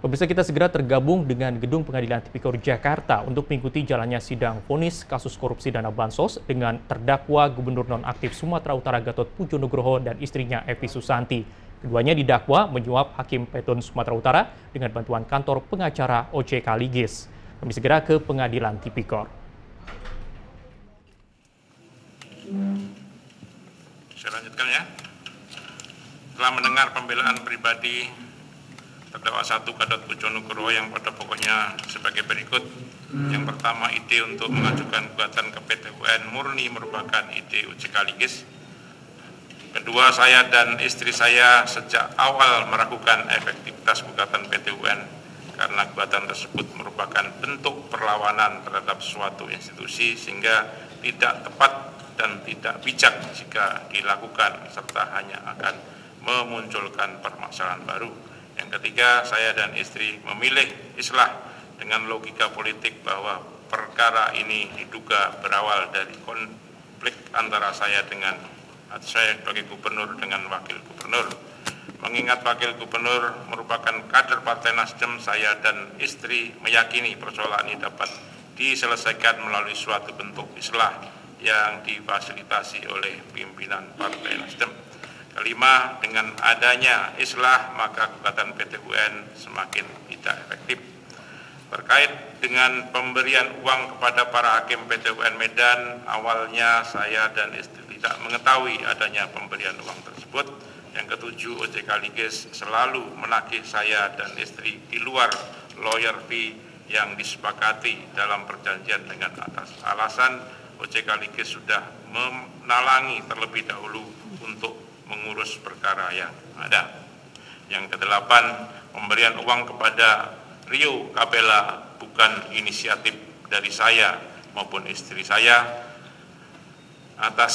Pemirsa, kita segera tergabung dengan Gedung Pengadilan Tipikor Jakarta untuk mengikuti jalannya sidang vonis kasus korupsi dana bansos dengan terdakwa Gubernur Nonaktif Sumatera Utara Gatot Pujo Nugroho dan istrinya Evi Susanti. Keduanya didakwa menyuap Hakim Petun Sumatera Utara dengan bantuan kantor pengacara OJK Ligis. Kami segera ke Pengadilan Tipikor. Saya lanjutkan ya. Telah mendengar pembelaan pribadi terdakwa 1 Gatot Pujo Nugroho yang pada pokoknya sebagai berikut. Yang pertama, ide untuk mengajukan gugatan ke PT UN murni merupakan ide OJK Ligis. Kedua, saya dan istri saya sejak awal meragukan efektivitas gugatan PT UN karena gugatan tersebut merupakan bentuk perlawanan terhadap suatu institusi sehingga tidak tepat dan tidak bijak jika dilakukan serta hanya akan memunculkan permasalahan baru. Yang ketiga, saya dan istri memilih islah dengan logika politik bahwa perkara ini diduga berawal dari konflik antara saya sebagai gubernur dengan wakil gubernur. Mengingat wakil gubernur merupakan kader Partai Nasdem, saya dan istri meyakini persoalan ini dapat diselesaikan melalui suatu bentuk islah yang difasilitasi oleh pimpinan Partai Nasdem. Kelima, dengan adanya islah maka gugatan PT UN semakin tidak efektif. Terkait dengan pemberian uang kepada para hakim PT UN Medan, awalnya saya dan istri tidak mengetahui adanya pemberian uang tersebut. Yang ketujuh, OJK Ligis selalu menagih saya dan istri di luar lawyer fee yang disepakati dalam perjanjian dengan atas alasan OJK Ligis sudah menalangi terlebih dahulu untuk mengurus perkara yang ada. Yang kedelapan, pemberian uang kepada Rio Capella bukan inisiatif dari saya maupun istri saya atas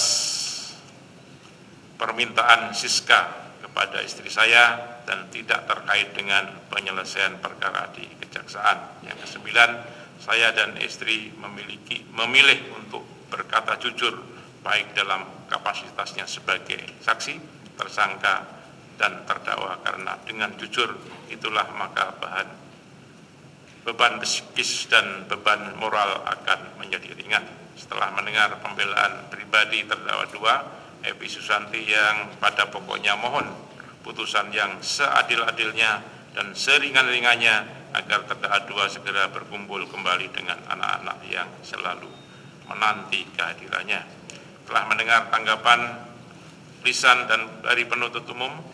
permintaan Siska kepada istri saya dan tidak terkait dengan penyelesaian perkara di kejaksaan. Yang kesembilan, saya dan istri memilih untuk berkata jujur baik dalam kapasitasnya sebagai saksi, tersangka, dan terdakwa karena dengan jujur itulah maka beban psikis dan beban moral akan menjadi ringan. Setelah mendengar pembelaan pribadi terdakwa 2, Evi Susanti yang pada pokoknya mohon putusan yang seadil-adilnya dan seringan-ringannya agar terdakwa 2 segera berkumpul kembali dengan anak-anak yang selalu menanti kehadirannya. Telah mendengar tanggapan lisan dan dari penuntut umum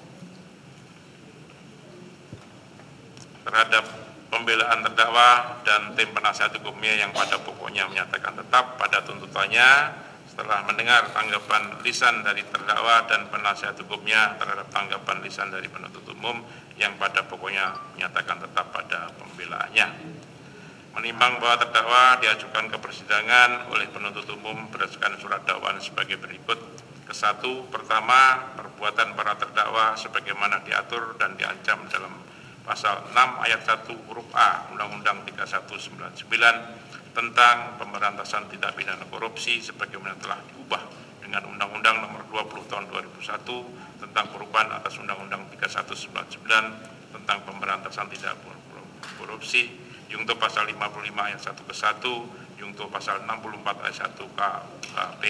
terhadap pembelaan terdakwa dan tim penasihat hukumnya yang pada pokoknya menyatakan tetap pada tuntutannya. Setelah mendengar tanggapan lisan dari terdakwa dan penasihat hukumnya terhadap tanggapan lisan dari penuntut umum yang pada pokoknya menyatakan tetap pada pembelaannya. Menimbang bahwa terdakwa diajukan ke persidangan oleh penuntut umum berdasarkan surat dakwaan sebagai berikut. Ke-1, pertama, perbuatan para terdakwa sebagaimana diatur dan diancam dalam pasal 6 ayat 1 huruf A Undang-Undang 3199 tentang pemberantasan tindak pidana korupsi sebagaimana telah diubah dengan Undang-Undang Nomor 20 Tahun 2001 tentang perubahan atas Undang-Undang 3199 tentang pemberantasan tindak korupsi, Yungto pasal 55 ayat 1 ke 1, Yungto pasal 64 ayat 1 KUHP.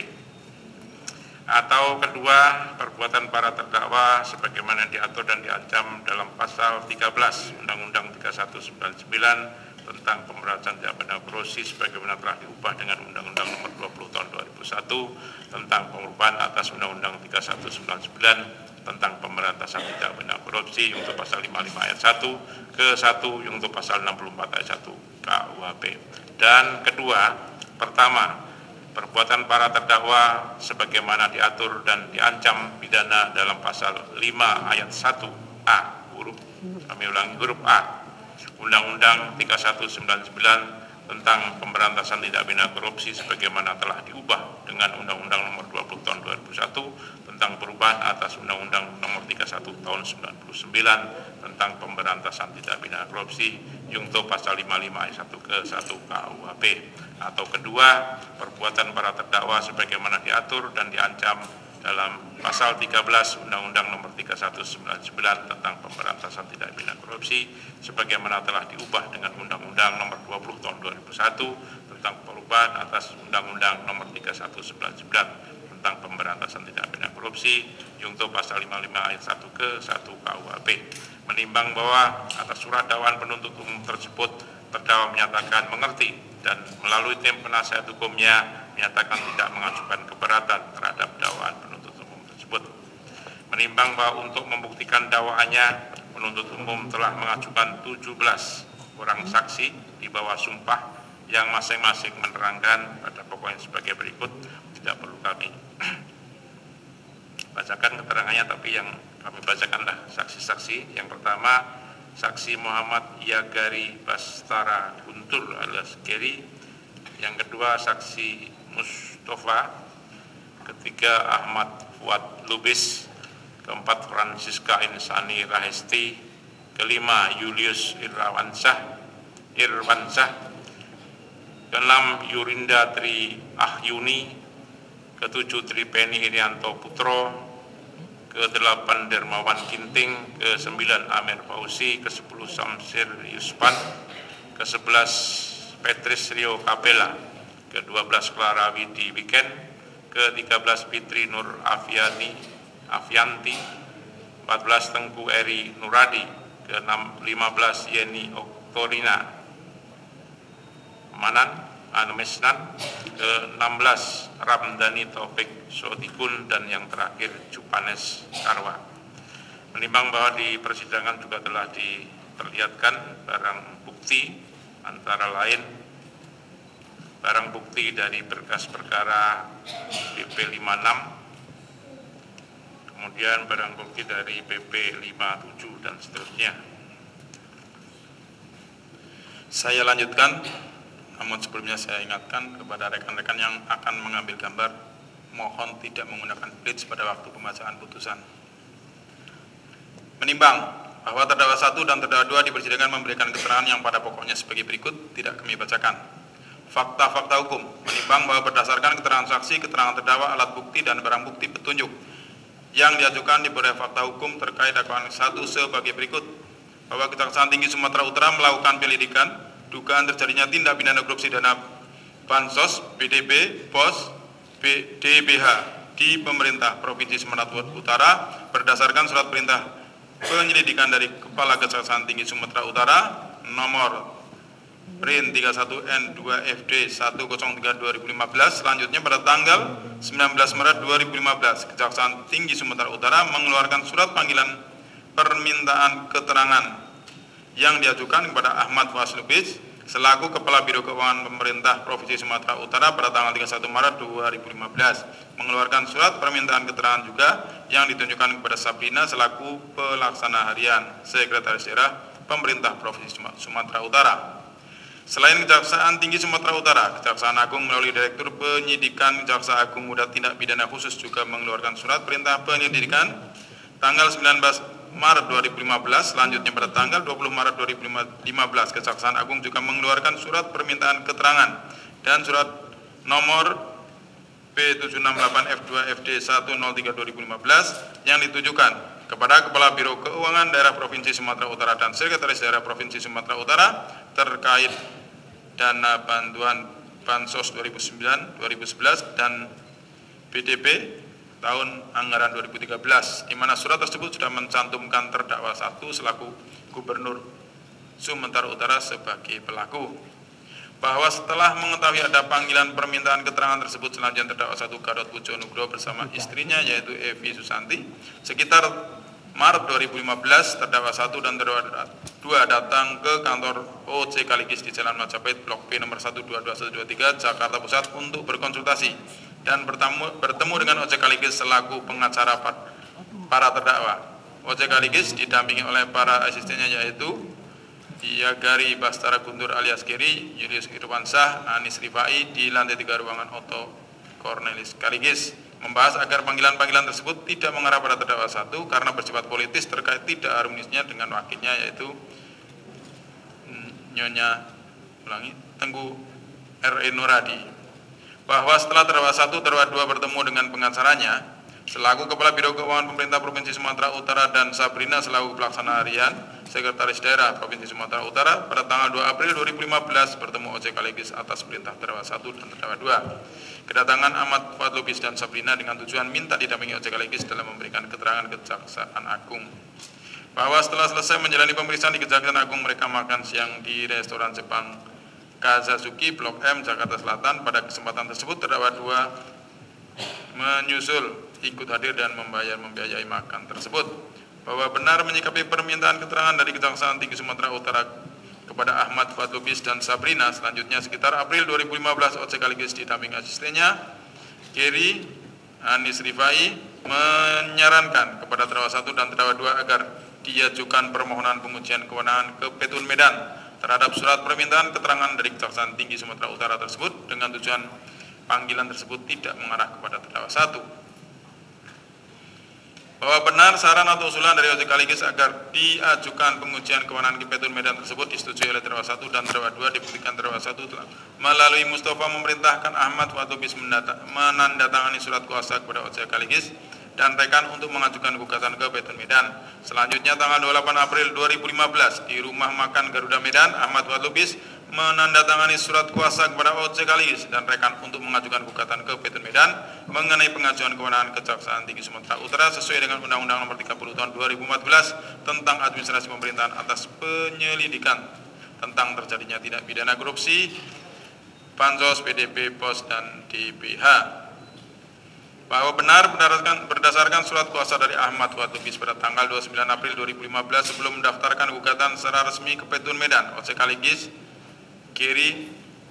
Atau kedua, perbuatan para terdakwa sebagaimana diatur dan diancam dalam pasal 13 Undang-Undang 3199 tentang pemberantasan tindak pidana korupsi sebagaimana telah diubah dengan Undang-Undang Nomor 20 Tahun 2001 tentang perubahan atas Undang-Undang 3199 tentang pemberantasan tindak pidana korupsi untuk pasal 55 ayat 1 ke 1 untuk pasal 64 ayat 1 KUHP. Dan kedua, pertama, perbuatan para terdakwa sebagaimana diatur dan diancam pidana dalam pasal 5 ayat 1 A huruf A Undang-Undang 3199 tentang pemberantasan tindak pidana korupsi sebagaimana telah diubah dengan Undang-Undang Nomor 20 Tahun 2001 tentang perubahan atas Undang-Undang Nomor 31 Tahun 99 tentang pemberantasan tindak pidana korupsi Yungto pasal 55 ayat 1 ke 1 KUHP. Atau kedua, perbuatan para terdakwa sebagaimana diatur dan diancam dalam pasal 13 Undang-Undang Nomor 3199 tentang Pemberantasan Tindak Pidana Korupsi sebagaimana telah diubah dengan Undang-Undang Nomor 20 Tahun 2001 tentang perubahan atas Undang-Undang Nomor 3199 tentang Pemberantasan Tindak Pidana Korupsi yungto pasal 55 ayat 1 ke 1 KUHP. Menimbang bahwa atas surat dakwaan penuntut umum tersebut terdakwa menyatakan mengerti dan melalui tim penasihat hukumnya menyatakan tidak mengajukan keberatan terhadap dakwaan penuntut umum tersebut. Menimbang bahwa untuk membuktikan dakwaannya, penuntut umum telah mengajukan 17 orang saksi di bawah sumpah yang masing-masing menerangkan pada pokoknya sebagai berikut. Tidak perlu kami bacakan keterangannya, tapi yang kami bacakanlah saksi-saksi. Yang pertama, saksi Muhammad Yagari Bastara Guntur alias Geri. Yang kedua, saksi Mustafa. Ketiga, Ahmad Fuad Lubis. Keempat, Francisca Insani Rahesti. Kelima, Julius Irwansyah. Keenam, Yurinda Tri Ahyuni. Ketujuh, Tripeni Irianto Putro. Ke-8 Dermawan Ginting, ke-9 Amir Fauzi, ke-10 Samsir Yuspan, ke-11 Petris Rio Kapela, ke-12 Clara Widi Wiken, ke-13 Fitri Nur Afianti, 14 Tengku Eri Nuradi, ke-15 Yeni Oktorina Mesnan, ke-16 Ramdhani Taufik Sodikun, dan yang terakhir Jupanes Karwa. Menimbang bahwa di persidangan juga telah diperlihatkan barang bukti, antara lain barang bukti dari berkas perkara BP 56, kemudian barang bukti dari BP 57 dan seterusnya. Saya lanjutkan. Namun sebelumnya saya ingatkan kepada rekan-rekan yang akan mengambil gambar, mohon tidak menggunakan blitz pada waktu pembacaan putusan. Menimbang bahwa terdakwa 1 dan terdakwa 2 di persidangan memberikan keterangan yang pada pokoknya sebagai berikut, tidak kami bacakan. Fakta-fakta hukum. Menimbang bahwa berdasarkan keterangan saksi, keterangan terdakwa, alat bukti, dan barang bukti petunjuk yang diajukan di bawah fakta hukum terkait dakwaan 1 sebagai berikut. Bahwa Kejaksaan Tinggi Sumatera Utara melakukan penyelidikan dugaan terjadinya tindak pidana korupsi dana Bansos, BDB, POS, DBH di pemerintah Provinsi Sumatera Utara berdasarkan surat perintah penyelidikan dari Kepala Kejaksaan Tinggi Sumatera Utara nomor PRIN 31N2FD 103/2015. Selanjutnya pada tanggal 19 Maret 2015 Kejaksaan Tinggi Sumatera Utara mengeluarkan surat panggilan permintaan keterangan yang diajukan kepada Ahmad Fuad Lubis selaku Kepala Biro Keuangan Pemerintah Provinsi Sumatera Utara pada tanggal 31 Maret 2015, mengeluarkan surat permintaan keterangan juga yang ditunjukkan kepada Sabrina selaku Pelaksana Harian Sekretaris Daerah Pemerintah Provinsi Sumatera Utara. Selain Kejaksaan Tinggi Sumatera Utara, Kejaksaan Agung melalui Direktur Penyidikan Jaksa Agung Muda Tindak Pidana Khusus juga mengeluarkan surat perintah penyelidikan tanggal 19 Maret 2015, selanjutnya pada tanggal 20 Maret 2015 Kejaksaan Agung juga mengeluarkan surat permintaan keterangan dan surat nomor P768F2FD103/2015 yang ditujukan kepada Kepala Biro Keuangan Daerah Provinsi Sumatera Utara dan Sekretaris Daerah Provinsi Sumatera Utara terkait dana bantuan Bansos 2009, 2011 dan BDB tahun anggaran 2013, di mana surat tersebut sudah mencantumkan terdakwa 1 selaku Gubernur Sumatera Utara sebagai pelaku. Bahwa setelah mengetahui ada panggilan permintaan keterangan tersebut, selanjutnya terdakwa 1 Gatot Pujo Nugroho bersama istrinya yaitu Evi Susanti sekitar Maret 2015 terdakwa 1 dan terdakwa 2 datang ke kantor OC Kaligis di Jalan Majapahit Blok B nomor 122123 Jakarta Pusat untuk berkonsultasi dan bertemu dengan OC Kaligis selaku pengacara para terdakwa. OC Kaligis didampingi oleh para asistennya yaitu Yagari Bastara Guntur alias Geri, Julius Irwansyah, Anis Rifai di lantai 3 ruangan Otto Cornelis Kaligis, membahas agar panggilan-panggilan tersebut tidak mengarah pada terdakwa 1 karena bersifat politis terkait tidak harmonisnya dengan wakilnya yaitu Nyonya Tengku R.E. Nuradi. Bahwa setelah terdakwa 1, terdakwa 2 bertemu dengan pengacaranya, selaku Kepala Biro Keuangan Pemerintah Provinsi Sumatera Utara dan Sabrina selaku Pelaksana Harian Sekretaris Daerah Provinsi Sumatera Utara pada tanggal 2 April 2015 bertemu OJK Legis atas perintah terdakwa 1 dan terdakwa 2. Kedatangan Ahmad Fuad Lubis dan Sabrina dengan tujuan minta didampingi OJK Legis dalam memberikan keterangan Kejaksaan Agung bahwa setelah selesai menjalani pemeriksaan di Kejaksaan Agung, mereka makan siang di restoran Jepang Kazazuki Blok M Jakarta Selatan. Pada kesempatan tersebut terdakwa 2 menyusul ikut hadir dan membiayai makan tersebut, bahwa benar menyikapi permintaan keterangan dari Kejaksaan Tinggi Sumatera Utara kepada Ahmad Fuad Lubis dan Sabrina. Selanjutnya sekitar April 2015 OJK Legis didampingi asistennya Geri Anis Rifai menyarankan kepada terdakwa 1 dan terdakwa 2 agar diajukan permohonan pengujian kewenangan ke Petun Medan terhadap surat permintaan keterangan dari Kejaksaan Tinggi Sumatera Utara tersebut dengan tujuan panggilan tersebut tidak mengarah kepada terdakwa 1. Bahwa benar saran atau usulan dari OJK Legis agar diajukan pengujian kewenangan ke Petun Medan tersebut disetujui oleh terdakwa 1 dan terdakwa 2, dibuktikan terdakwa 1 telah melalui Mustafa memerintahkan Ahmad Fuad Lubis menandatangani surat kuasa kepada OJK Legis dan rekan untuk mengajukan gugatan ke Petun Medan. Selanjutnya tanggal 28 April 2015 di Rumah Makan Garuda Medan, Ahmad Fuad Lubis menandatangani surat kuasa kepada OJK Legis dan rekan untuk mengajukan gugatan ke Petun Medan mengenai pengajuan kewenangan Kejaksaan Tinggi Sumatera Utara sesuai dengan Undang-Undang Nomor 30 Tahun 2014 tentang Administrasi Pemerintahan atas penyelidikan tentang terjadinya tindak pidana korupsi, Bansos, PDB, POS, dan DPH. Bahwa benar berdasarkan surat kuasa dari Ahmad Fuad Lubis pada tanggal 29 April 2015 sebelum mendaftarkan gugatan secara resmi ke Petun Medan, OJK Legis Geri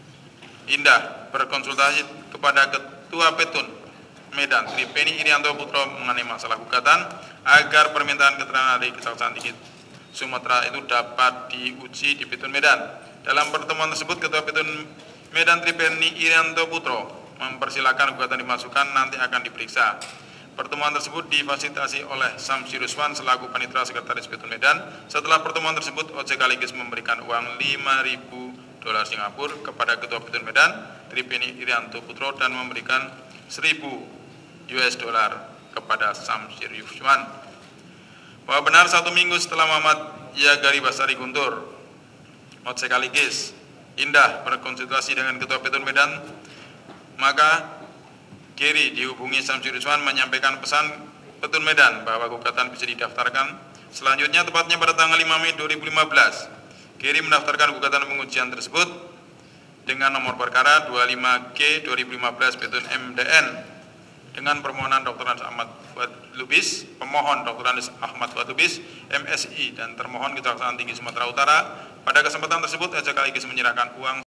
Indah berkonsultasi kepada Ketua Petun Medan Tripeni Irianto Putro mengenai masalah gugatan agar permintaan keterangan dari Kejaksaan Tinggi Sumatera itu dapat diuji di Petun Medan. Dalam pertemuan tersebut Ketua Petun Medan Tripeni Irianto Putro mempersilahkan gugatan dimasukkan nanti akan diperiksa. Pertemuan tersebut difasilitasi oleh Samsi Ruswan selaku Panitera Sekretaris Petun Medan. Setelah pertemuan tersebut OJK Legis memberikan uang 5.000 dolar Singapura kepada Ketua Petun Medan Tripeni Irianto Putro dan memberikan 1.000 US dollar kepada Samsi Ruswan. Bahwa benar 1 minggu setelah Muhammad Yagari Basari Guntur, OJK Legis Indah berkonsultasi dengan Ketua Petun Medan, maka Geri dihubungi Samsi Ruswan menyampaikan pesan Petun Medan bahwa gugatan bisa didaftarkan. Selanjutnya tepatnya pada tanggal 5 Mei 2015 Geri mendaftarkan gugatan pengujian tersebut dengan nomor perkara 25G 2015 Petun MDN dengan permohonan Dr. Andes Ahmad Fuad Lubis, pemohon Dr. Andes Ahmad Fuad Lubis, MSI, dan termohon Kejaksaan Tinggi Sumatera Utara. Pada kesempatan tersebut OJK Legis menyerahkan uang